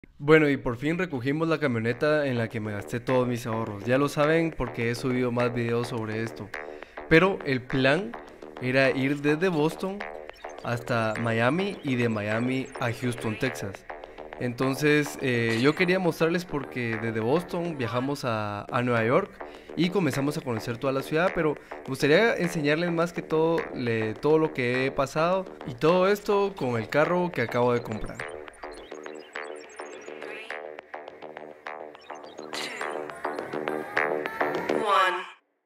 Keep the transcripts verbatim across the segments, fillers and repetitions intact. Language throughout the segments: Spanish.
Bueno, y por fin recogimos la camioneta en la que me gasté todos mis ahorros. Ya lo saben porque he subido más videos sobre esto. Pero el plan era ir desde Boston hasta Miami y de Miami a Houston, Texas. Entonces eh, yo quería mostrarles porque desde Boston viajamos a, a Nueva York y comenzamos a conocer toda la ciudad, pero me gustaría enseñarles más que todo le- todo lo que he pasado y todo esto con el carro que acabo de comprar. One.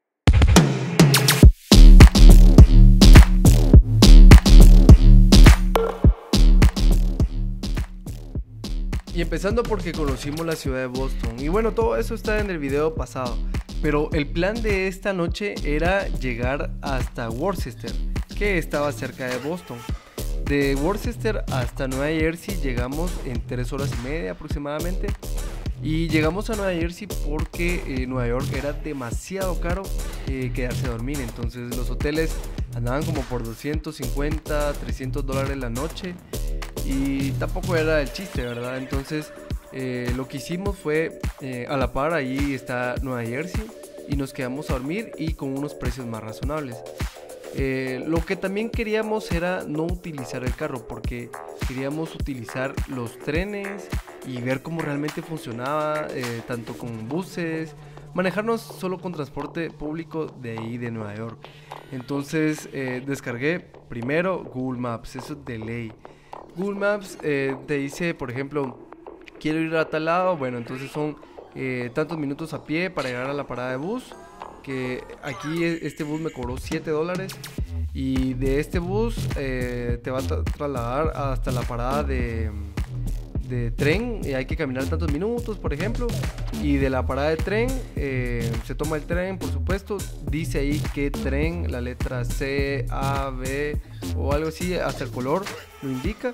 Y empezando porque conocimos la ciudad de Boston. Y bueno, todo eso está en el video pasado. Pero el plan de esta noche era llegar hasta Worcester, que estaba cerca de Boston. De Worcester hasta Nueva Jersey llegamos en tres horas y media aproximadamente. Y llegamos a Nueva Jersey porque eh, Nueva York era demasiado caro eh, quedarse a dormir. Entonces los hoteles andaban como por doscientos cincuenta, trescientos dólares la noche. Y tampoco era el chiste, ¿verdad? Entonces eh, lo que hicimos fue eh, a la par, ahí está Nueva Jersey. Y nos quedamos a dormir y con unos precios más razonables. Eh, lo que también queríamos era no utilizar el carro porque queríamos utilizar los trenes y ver cómo realmente funcionaba, eh, tanto con buses, manejarnos solo con transporte público de ahí de Nueva York. Entonces eh, descargué primero Google Maps, eso es de ley. Google Maps eh, te dice, por ejemplo, quiero ir a tal lado, bueno, entonces son eh, tantos minutos a pie para llegar a la parada de bus, que aquí e- este bus me cobró siete dólares y de este bus eh, te va a tra- trasladar hasta la parada de, de tren y hay que caminar tantos minutos, por ejemplo, y de la parada de tren eh, se toma el tren, por supuesto, dice ahí qué tren, la letra C, A, B o algo así, hasta el color lo indica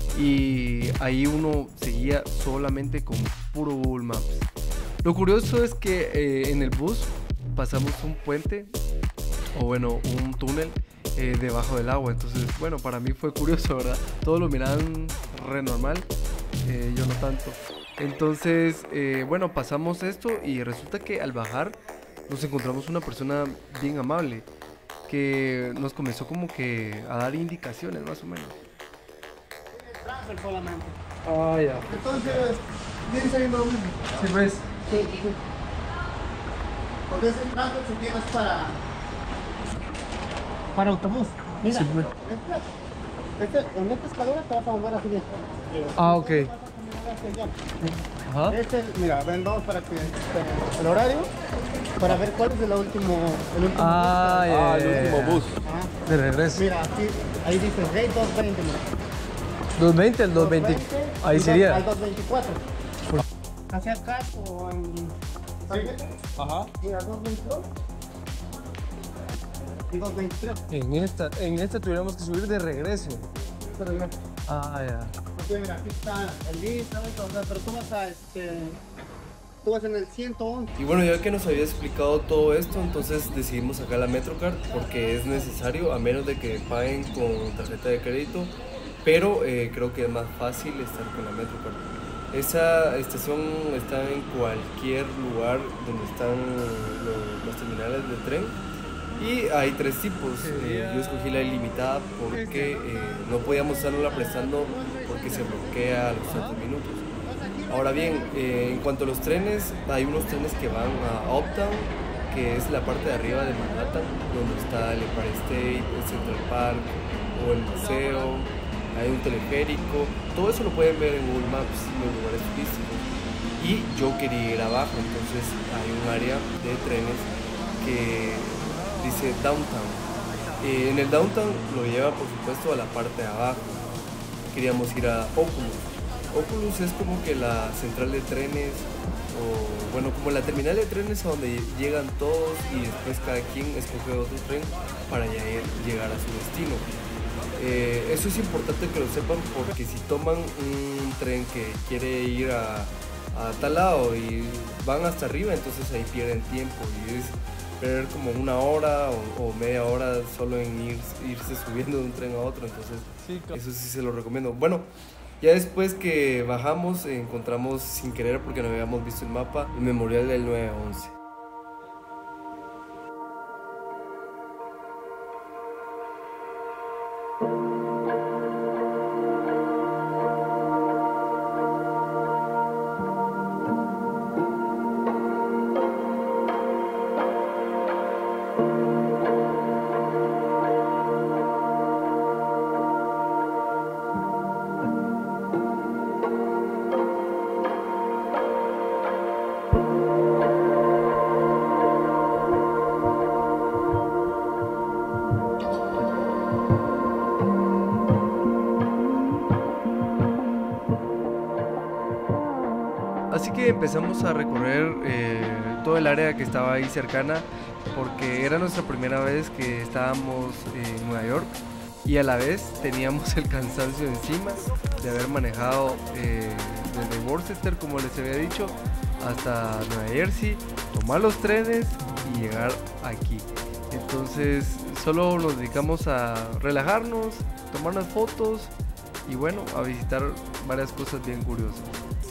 y ahí uno seguía solamente con puro Google Maps. Lo curioso es que eh, en el bus pasamos un puente o bueno, un túnel eh, debajo del agua. Entonces, bueno, para mí fue curioso, ¿verdad? Todos lo miraban re normal, eh, yo no tanto. Entonces, eh, bueno, pasamos esto y resulta que al bajar nos encontramos una persona bien amable que nos comenzó como que a dar indicaciones más o menos. Transfer solamente. Ah, ya. Entonces, ¿vienes saliendo lo mismo? Sí, pues. Sí, sí. Porque ese transfer se tiene para... Para autobús. Mira, Sí, pues. este, este, en esta escalera te vas a mover así bien. Ah, ok. Ajá. Este, mira, ven, vamos para que este, el horario, para ver cuál es el último, el último Ah, bus. ya, Ah, el ya, último ya. bus. Ajá. De regreso. Mira, aquí, ahí dice Rey doscientos veinte, mira. doscientos veinte, el doscientos veinte. Ahí y sería. Al doscientos veinticuatro. Hacia acá o en... Ajá. Mira, doscientos veintidós. Y doscientos veintitrés. En esta, en esta tuviéramos que subir de regreso. Pero ya. Ah, ya. Porque mira, aquí está el lista, o sea, pero tú vas a este. Tú vas en el ciento once. Y bueno, ya que nos había explicado todo esto, entonces decidimos sacar la Metrocard porque es necesario, a menos de que paguen con tarjeta de crédito, pero eh, creo que es más fácil estar con la Metrocard. Esa estación está en cualquier lugar donde están lo- los terminales de tren y hay tres tipos. Eh, yo escogí la ilimitada porque eh, no podíamos estarla prestando porque se bloquea a los tantos minutos. Ahora bien, eh, en cuanto a los trenes, hay unos trenes que van a Uptown, que es la parte de arriba de Manhattan, donde está el Empire State, el Central Park o el museo, hay un teleférico, todo eso lo pueden ver en Google Maps, los lugares turísticos. Y yo quería ir abajo, entonces hay un área de trenes que dice Downtown. Eh, en el Downtown lo lleva por supuesto a la parte de abajo. Queríamos ir a Oculus. Oculus es como que la central de trenes, o bueno, como la terminal de trenes a donde llegan todos y después cada quien escoge otro tren para ya ir- llegar a su destino. Eh, eso es importante que lo sepan porque si toman un tren que quiere ir a, a tal lado y van hasta arriba, entonces ahí pierden tiempo y es perder como una hora o, o media hora solo en ir- irse subiendo de un tren a otro, entonces Sí, claro. eso sí se lo recomiendo. Bueno, Ya después que bajamos encontramos sin querer, porque no habíamos visto el mapa, el memorial del nueve once. Así que empezamos a recorrer eh, todo el área que estaba ahí cercana, porque era nuestra primera vez que estábamos en Nueva York y a la vez teníamos el cansancio encima de haber manejado eh, desde Worcester, como les había dicho, hasta Nueva Jersey, tomar los trenes y llegar aquí. Entonces solo nos dedicamos a relajarnos, tomar unas fotos y bueno, a visitar varias cosas bien curiosas.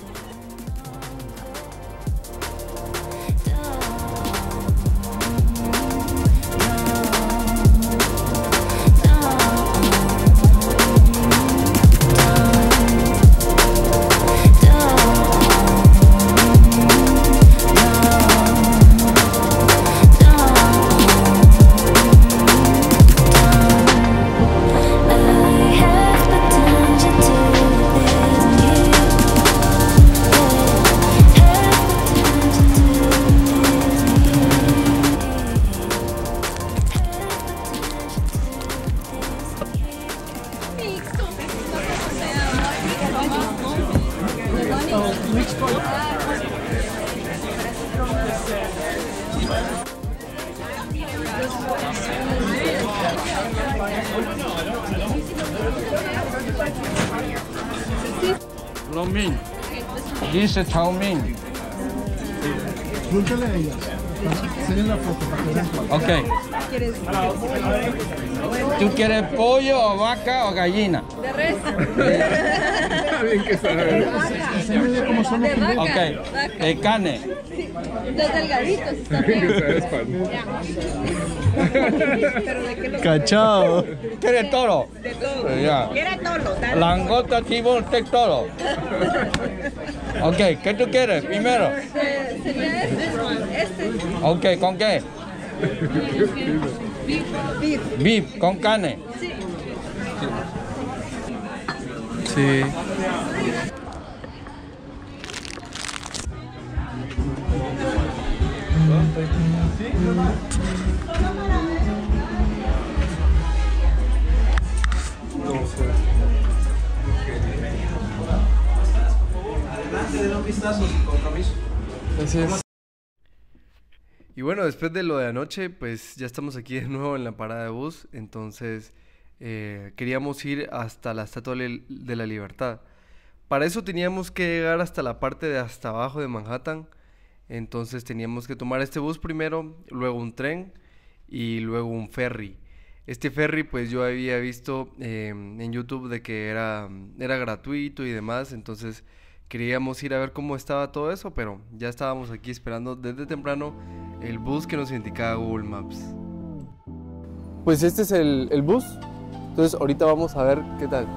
Lo min. Dice Chao Min. Pregúntale a ella. Enseñen la foto para que vean. Ok. ¿Tú quieres pollo o vaca o gallina? De res. Bien que sabe. Enséñale cómo son los De vaca. Ok. De carne. Los delgaditos están bien. Pero de qué lo Cachao. ¿Quieres toro? de todo. Ya. Quiere todo, dale. Langota, tibón, tec, toro. Ok, ¿qué tú quieres primero? Eh, sería este. Este. Ok, ¿con qué? Beef. Beef. Beef, con carne. Sí. Sí. Así es. Y bueno, después de lo de anoche, pues ya estamos aquí de nuevo en la parada de bus. Entonces eh, queríamos ir hasta la Estatua de de la Libertad. Para eso teníamos que llegar hasta la parte de hasta abajo de Manhattan. Entonces teníamos que tomar este bus primero, luego un tren y luego un ferry. Este ferry pues yo había visto eh, en YouTube de que era, era gratuito y demás, entonces queríamos ir a ver cómo estaba todo eso, pero ya estábamos aquí esperando desde temprano el bus que nos indicaba Google Maps. Pues este es el, el bus, entonces ahorita vamos a ver qué tal.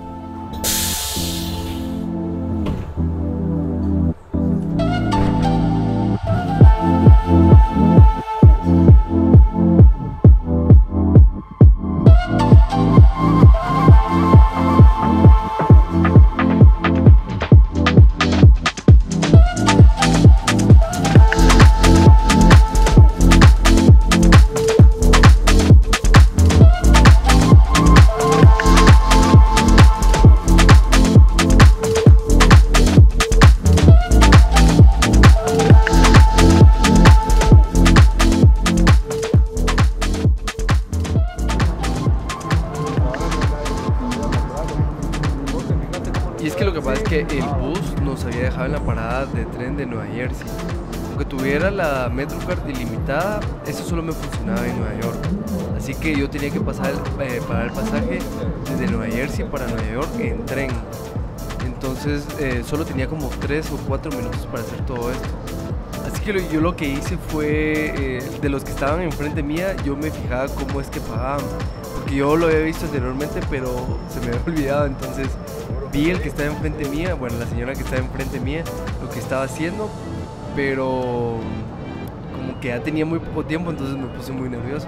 Y es que lo que pasa es que el bus nos había dejado en la parada de tren de Nueva Jersey. Aunque tuviera la Metrocard ilimitada, eso solo me funcionaba en Nueva York. Así que yo tenía que pasar, eh, pagar el pasaje desde Nueva Jersey para Nueva York en tren. entonces eh, solo tenía como tres o cuatro minutos para hacer todo esto. Así que lo, yo lo que hice fue, eh, de los que estaban enfrente mía, yo me fijaba cómo es que pagaban, porque yo lo había visto anteriormente, pero se me había olvidado. Entonces vi el que estaba enfrente mía, bueno, la señora que estaba enfrente mía, lo que estaba haciendo, pero como que ya tenía muy poco tiempo, entonces me puse muy nervioso.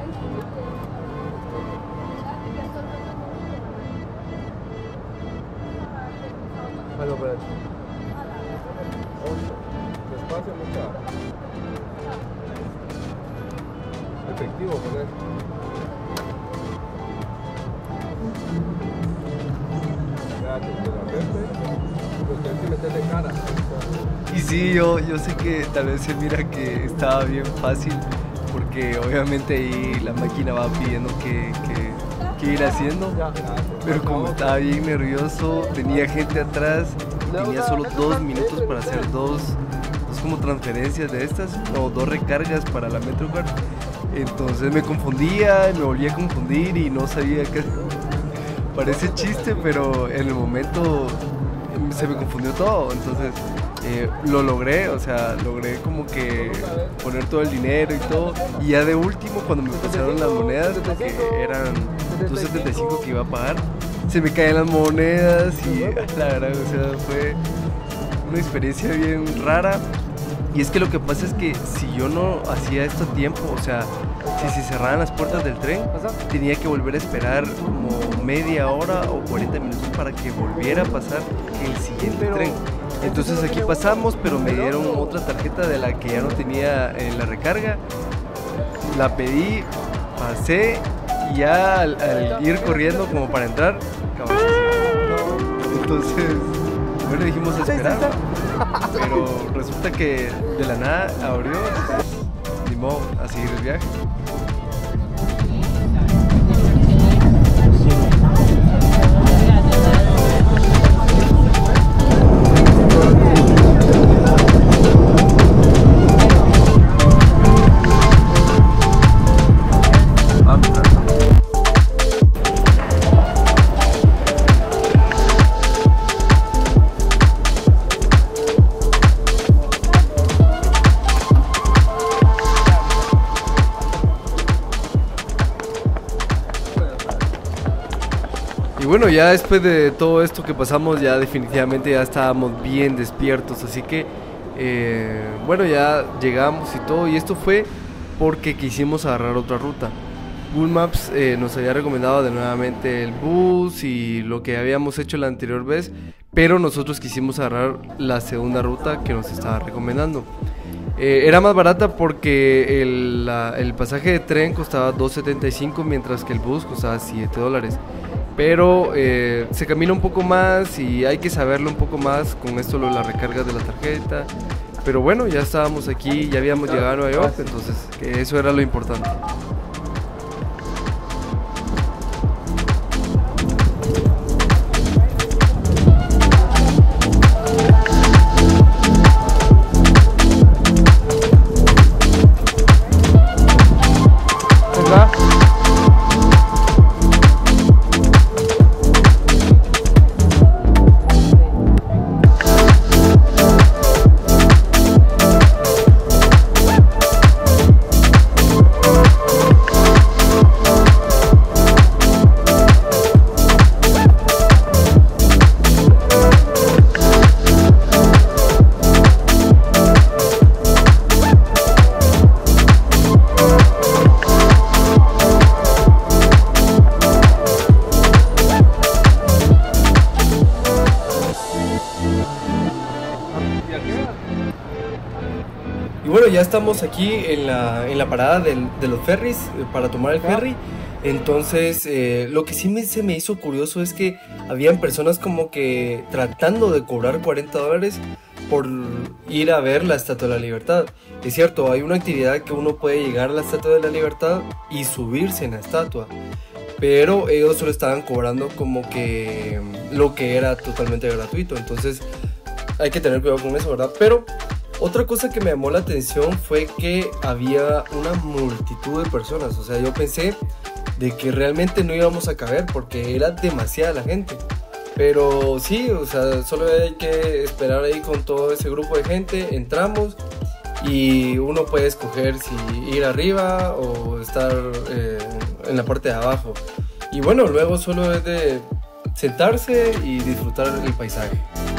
Bueno, pero despacio, mucha efectivo con eso. Ya, que te la frente, pues tienes que meterle cara. Y sí, yo, yo sé que tal vez se mira que estaba bien fácil, porque obviamente ahí la máquina va pidiendo que, que, que ir haciendo, pero como estaba bien nervioso, tenía gente atrás, tenía solo dos minutos para hacer dos, dos como transferencias de estas, o dos recargas para la MetroCard. Entonces me confundía, me volvía a confundir y no sabía qué. Parece chiste, pero en el momento se me confundió todo. Entonces eh, lo logré, o sea, logré como que poner todo el dinero y todo. Y ya de último, cuando me pasaron las monedas, que eran dos setenta y cinco que iba a pagar, se me caían las monedas y la verdad, o sea, fue una experiencia bien rara. Y es que lo que pasa es que si yo no hacía esto a tiempo, o sea, si se cerraran las puertas del tren, tenía que volver a esperar como media hora o cuarenta minutos para que volviera a pasar el siguiente tren. Entonces aquí pasamos, pero me dieron otra tarjeta de la que ya no tenía en la recarga. La pedí, pasé y ya al, al ir corriendo como para entrar, cabrón. Entonces, bueno, dijimos a esperar, pero resulta que de la nada abrió, ni modo, a seguir el viaje. Y bueno, ya después de todo esto que pasamos, ya definitivamente ya estábamos bien despiertos, así que eh, bueno, ya llegamos y todo, y esto fue porque quisimos agarrar otra ruta. Google Maps eh, nos había recomendado de nuevamente el bus y lo que habíamos hecho la anterior vez, pero nosotros quisimos agarrar la segunda ruta que nos estaba recomendando. Eh, era más barata porque el, la, el pasaje de tren costaba dos setenta y cinco, mientras que el bus costaba siete dólares. Pero eh, se camina un poco más y hay que saberlo un poco más con esto de la recarga de la tarjeta. Pero bueno, ya estábamos aquí, ya habíamos llegado a Nueva York, entonces que eso era lo importante. Y bueno, ya estamos aquí en la, en la parada del, de los ferries, eh, para tomar el ferry. Entonces, eh, lo que sí me, se me hizo curioso es que habían personas como que tratando de cobrar cuarenta dólares por ir a ver la Estatua de la Libertad. Es cierto, hay una actividad que uno puede llegar a la Estatua de la Libertad y subirse en la estatua, pero ellos solo estaban cobrando como que lo que era totalmente gratuito. Entonces hay que tener cuidado con eso, ¿verdad? Pero otra cosa que me llamó la atención fue que había una multitud de personas. O sea, yo pensé de que realmente no íbamos a caber porque era demasiada la gente. Pero sí, o sea, solo hay que esperar ahí con todo ese grupo de gente, entramos y uno puede escoger si ir arriba o estar eh, en la parte de abajo. Y bueno, luego solo es de sentarse y disfrutar el paisaje.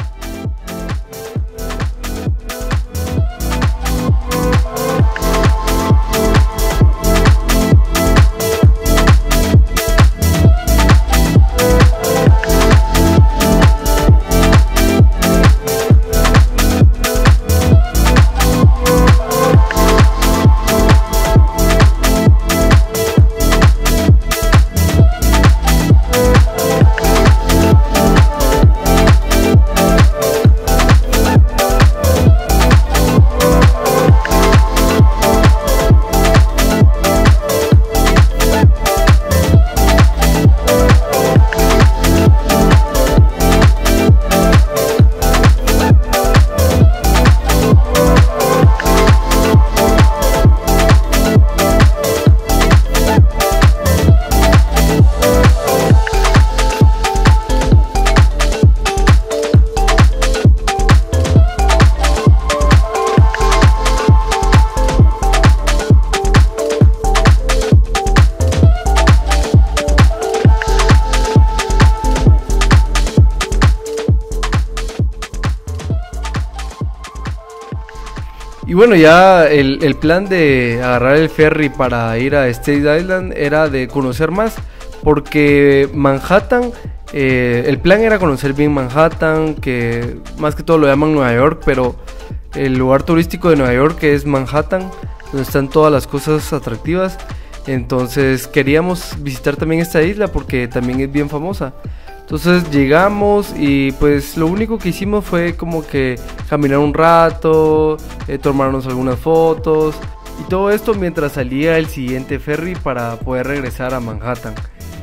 Y bueno, ya el, el plan de agarrar el ferry para ir a Staten Island era de conocer más, porque Manhattan, eh, el plan era conocer bien Manhattan, que más que todo lo llaman Nueva York, pero el lugar turístico de Nueva York es Manhattan, donde están todas las cosas atractivas. Entonces queríamos visitar también esta isla porque también es bien famosa. Entonces llegamos y pues lo único que hicimos fue como que caminar un rato, eh, tomarnos algunas fotos y todo esto mientras salía el siguiente ferry para poder regresar a Manhattan.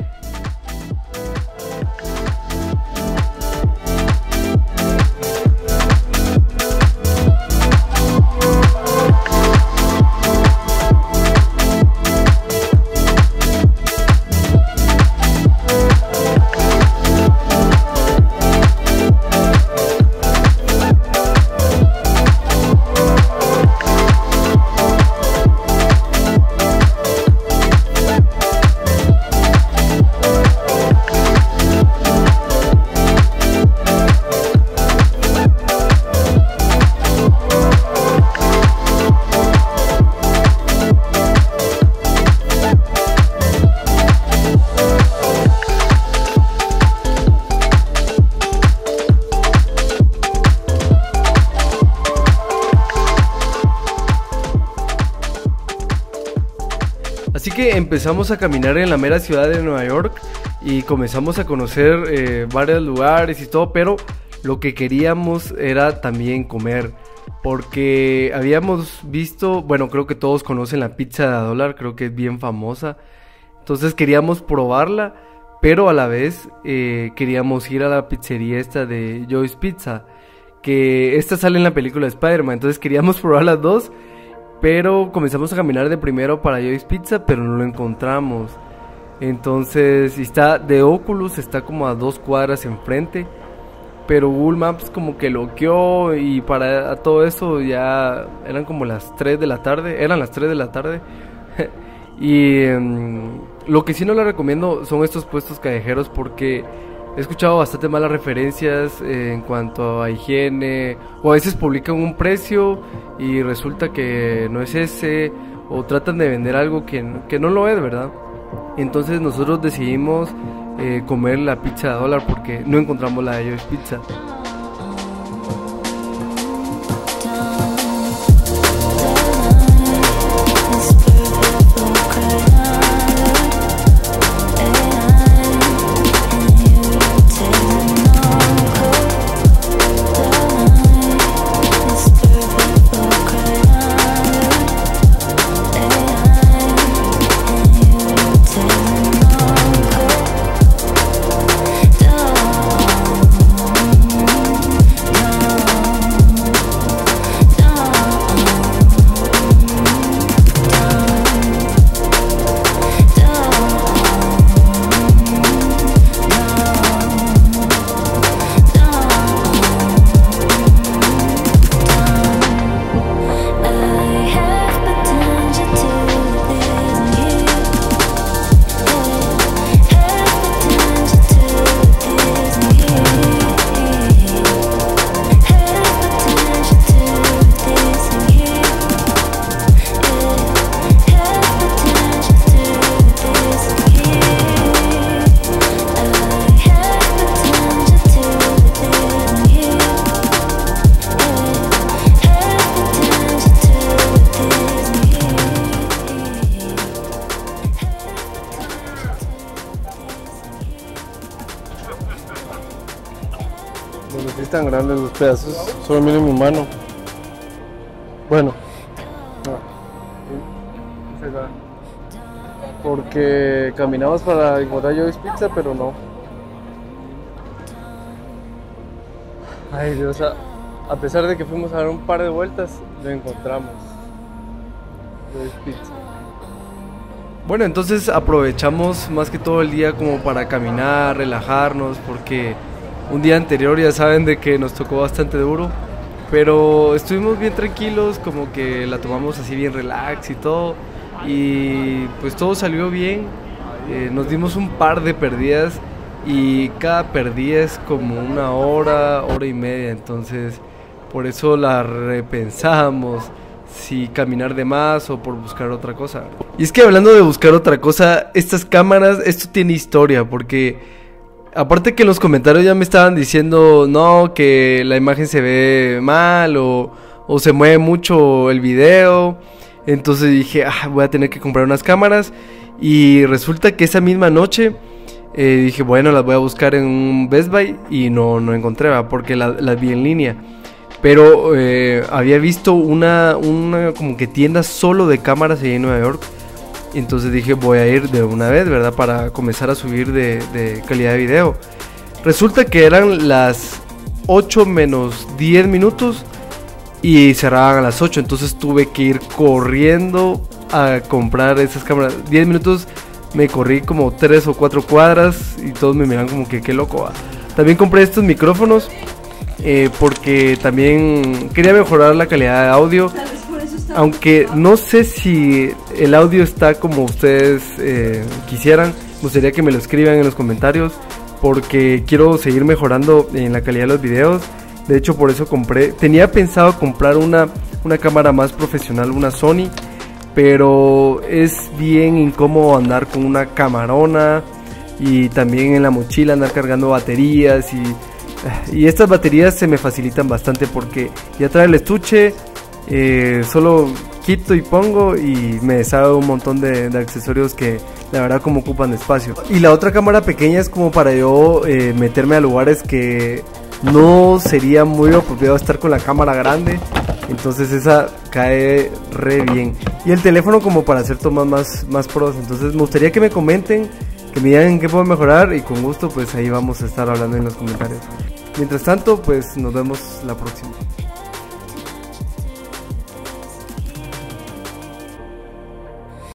Así que empezamos a caminar en la mera ciudad de Nueva York y comenzamos a conocer eh, varios lugares y todo, pero lo que queríamos era también comer, porque habíamos visto, bueno, creo que todos conocen la pizza de a dólar, creo que es bien famosa, entonces queríamos probarla, pero a la vez eh, queríamos ir a la pizzería esta de Joe's Pizza, que esta sale en la película de Spider-Man, entonces queríamos probar las dos. Pero comenzamos a caminar de primero para Joe's Pizza, pero no lo encontramos. Entonces, está de Oculus, está como a dos cuadras enfrente. Pero Google Maps como que loqueó y para todo eso ya eran como las tres de la tarde. Eran las tres de la tarde. Y um, lo que sí no le recomiendo son estos puestos callejeros porque he escuchado bastante malas referencias eh, en cuanto a higiene, o a veces publican un precio y resulta que no es ese, o tratan de vender algo que, que no lo es, ¿verdad? Entonces nosotros decidimos eh, comer la pizza de dólar porque no encontramos la de Joe's Pizza. Don't tan grandes los pedazos, solo miren mi mano. Bueno, no. Porque caminamos para encontrar Joey's Pizza, pero no. Ay Dios, a, a pesar de que fuimos a dar un par de vueltas, lo encontramos. Joey's Pizza. Bueno, entonces aprovechamos más que todo el día como para caminar, relajarnos, porque un día anterior ya saben de que nos tocó bastante duro, pero estuvimos bien tranquilos, como que la tomamos así bien relax y todo, y pues todo salió bien. Eh, nos dimos un par de perdidas y cada perdida es como una hora, hora y media, entonces por eso la repensamos. Si caminar de más o por buscar otra cosa. Y es que hablando de buscar otra cosa, estas cámaras, esto tiene historia, porque aparte que en los comentarios ya me estaban diciendo no, que la imagen se ve mal o, o se mueve mucho el video. Entonces dije, ah, voy a tener que comprar unas cámaras. Y resulta que esa misma noche eh, dije, bueno, las voy a buscar en un Best Buy y no, no encontré, ¿va? Porque la, las vi en línea. Pero eh, había visto una, una como que tienda solo de cámaras ahí en Nueva York. Entonces dije, voy a ir de una vez, ¿verdad? Para comenzar a subir de, de calidad de video. Resulta que eran las ocho menos diez minutos y cerraban a las ocho. Entonces tuve que ir corriendo a comprar esas cámaras. diez minutos me corrí como tres o cuatro cuadras y todos me miran como que qué loco, ¿va? También compré estos micrófonos. Eh, porque también quería mejorar la calidad de audio, aunque no sé si el audio está como ustedes eh, quisieran. Me gustaría que me lo escriban en los comentarios, porque quiero seguir mejorando en la calidad de los videos. De hecho, por eso compré, tenía pensado comprar una, una cámara más profesional, una Sony, pero es bien incómodo andar con una camarona y también en la mochila andar cargando baterías y... Y estas baterías se me facilitan bastante porque ya trae el estuche, eh, solo quito y pongo y me deshago un montón de, de accesorios que la verdad como ocupan espacio. Y la otra cámara pequeña es como para yo eh, meterme a lugares que no sería muy apropiado estar con la cámara grande, entonces esa cae re bien. Y el teléfono como para hacer tomas más, más pros, entonces me gustaría que me comenten, que me digan qué puedo mejorar y con gusto pues ahí vamos a estar hablando en los comentarios. Mientras tanto pues nos vemos la próxima.